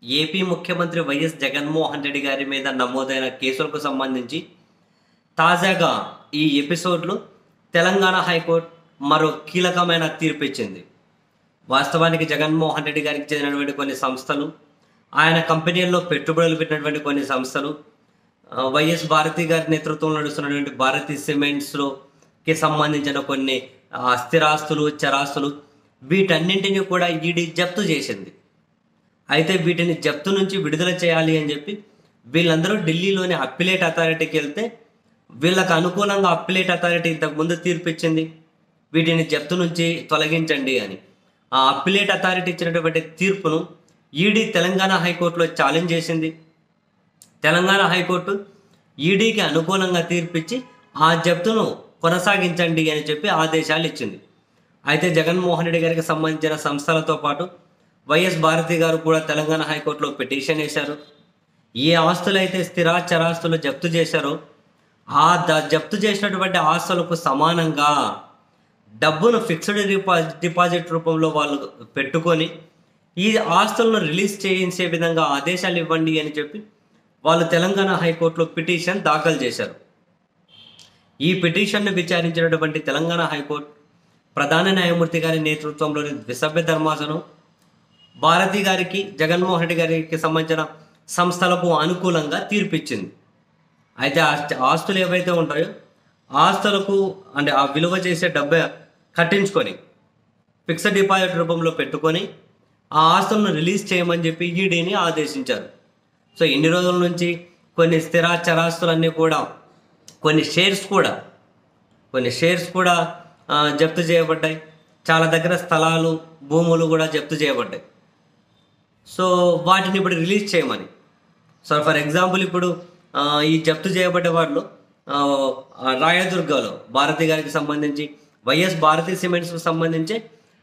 AP ముఖ్యమంత్రి YS Jaganmohan Reddy గారి మీద నమోదైన కేసులకు సంబంధించి తాజాగా ఈ ఎపిసోడ్లో తెలంగాణ హైకోర్టు మరో కీలకమైన తీర్పు ఇచ్చింది. వాస్తవానికి జగన్మోహన్ రెడ్డి గారికి చెందినటువంటి కొన్ని సంస్థలు, ఆయన కంపెనీల్లో పెట్టుబడులు పెట్టినటువంటి కొన్ని సంస్థలు, వైఎస్ భారతి గారి నేతృత్వంలో నడుస్తున్నటువంటి భారతీ సిమెంట్స్లోకి సంబంధించిన కొన్ని స్థిరాస్తులు, చరాస్తులు, వీటన్నింటినీ కూడా ఈడీ జప్తు చేసింది. అయితే వీటిని జప్తు నుంచి విడుదల చేయాలి అని చెప్పి వీళ్ళందరూ ఢిల్లీలోని అప్పిలేట్ అథారిటీకి వెళ్తే వీళ్ళకు అనుకూలంగా అప్పిలేట్ అథారిటీ ఇంతకుముందు తీర్పు ఇచ్చింది, వీటిని జప్తు నుంచి తొలగించండి అని. ఆ అప్పిలేట్ అథారిటీ ఇచ్చినటువంటి తీర్పును ఈడీ తెలంగాణ హైకోర్టులో ఛాలెంజ్ చేసింది. తెలంగాణ హైకోర్టు ఈడీకి అనుకూలంగా తీర్పిచ్చి ఆ జప్తును కొనసాగించండి అని చెప్పి ఆదేశాలు ఇచ్చింది. అయితే జగన్మోహన్ రెడ్డి గారికి సంబంధించిన సంస్థలతో పాటు వైఎస్ భారతి గారు కూడా తెలంగాణ హైకోర్టులో పిటిషన్ వేశారు. ఏ ఆస్తులైతే చరాస్తులు జప్తు చేశారో జప్తు చేసినటువంటి ఆస్తులకు సమానంగా డబ్బును ఫిక్స్డ్ డిపాజిట్ రూపంలో వాళ్ళు పెట్టుకొని ఈ ఆస్తులను రిలీజ్ చేయించే విధంగా ఆదేశాలు ఇవ్వండి అని చెప్పి వాళ్ళు తెలంగాణ హైకోర్టులో పిటిషన్ దాఖలు చేశారు. ఈ పిటిషన్ను విచారించినటువంటి తెలంగాణ హైకోర్టు ప్రధాన న్యాయమూర్తి గారి నేతృత్వంలోని ద్విసభ్య ధర్మాసనం భారతి గారికి, జగన్మోహన్ రెడ్డి గారికి సంబంధించిన సంస్థలకు అనుకూలంగా తీర్పిచ్చింది. అయితే ఆస్తులు ఏవైతే ఉంటాయో ఆస్తులకు అంటే ఆ విలువ చేసే డబ్బు కట్టించుకొని ఫిక్స్డ్ డిపాజిట్ రూపంలో పెట్టుకొని ఆ ఆస్తులను రిలీజ్ చేయమని చెప్పి ఈడీని ఆదేశించారు. సో ఇన్ని రోజుల నుంచి కొన్ని చరాస్తులన్నీ కూడా కొన్ని షేర్స్ కూడా జప్తు చేయబడ్డాయి. చాలా దగ్గర స్థలాలు, భూములు కూడా జప్తు చేయబడ్డాయి. సో వాటిని ఇప్పుడు రిలీజ్ చేయమని. సో ఫర్ ఎగ్జాంపుల్ ఇప్పుడు ఈ జప్తు చేయబడ్డ వాటిలో రాయదుర్గలో భారతి గారికి సంబంధించి వైఎస్ భారతీ సిమెంట్స్కు సంబంధించి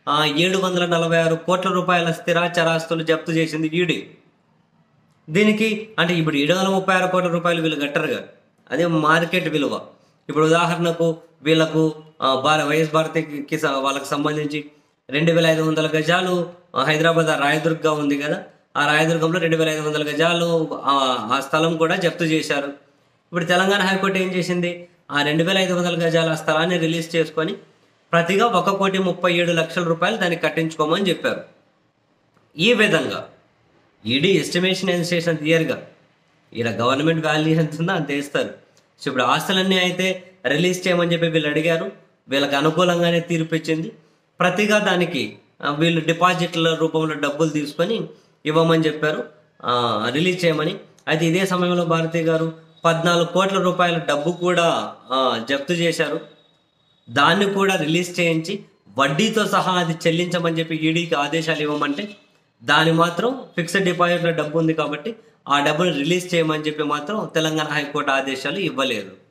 746 కోట్ల రూపాయల చరాస్తులు జప్తు చేసింది ఈడీ. దీనికి అంటే ఇప్పుడు 736 కోట్ల రూపాయలు వీళ్ళు కట్టరుగా, అదే మార్కెట్ విలువ. ఇప్పుడు ఉదాహరణకు వీళ్ళకు వైఎస్ భారతికి వాళ్ళకి సంబంధించి 2500 గజాలు హైదరాబాద్ రాయదుర్గం ఉంది కదా, ఆ రాయదుర్గంలో 2500 గజాలు ఆ స్థలం కూడా జప్తు చేశారు. ఇప్పుడు తెలంగాణ హైకోర్టు ఏం చేసింది, ఆ 2500 గజాల స్థలాన్ని రిలీజ్ చేసుకొని ప్రతిగా 1,37,00,000 రూపాయలు దాన్ని కట్టించుకోమని చెప్పారు. ఈ విధంగా ఈడీ ఎస్టిమేషన్ ఎంత చేసిన క్లియర్గా ఇలా గవర్నమెంట్ వాల్యూ ఎంత ఉందో అంత వేస్తారు. సో ఇప్పుడు ఆస్తులన్నీ అయితే రిలీజ్ చేయమని చెప్పి వీళ్ళు అడిగారు, వీళ్ళకి అనుకూలంగానే తీర్పు ఇచ్చింది. ప్రతిగా దానికి వీళ్ళు డిపాజిట్ల రూపంలో డబ్బులు తీసుకొని ఇవ్వమని చెప్పారు, రిలీజ్ చేయమని. అయితే ఇదే సమయంలో భారతి గారు 14 కోట్ల రూపాయల డబ్బు కూడా జప్తు చేశారు. దాన్ని కూడా రిలీజ్ చేయించి వడ్డీతో సహా అది చెల్లించమని చెప్పి ఈడీకి ఆదేశాలు ఇవ్వమంటే దాని మాత్రం ఫిక్స్డ్ డిపాజిట్లో డబ్బు ఉంది కాబట్టి ఆ డబ్బును రిలీజ్ చేయమని చెప్పి మాత్రం తెలంగాణ హైకోర్టు ఆదేశాలు ఇవ్వలేదు.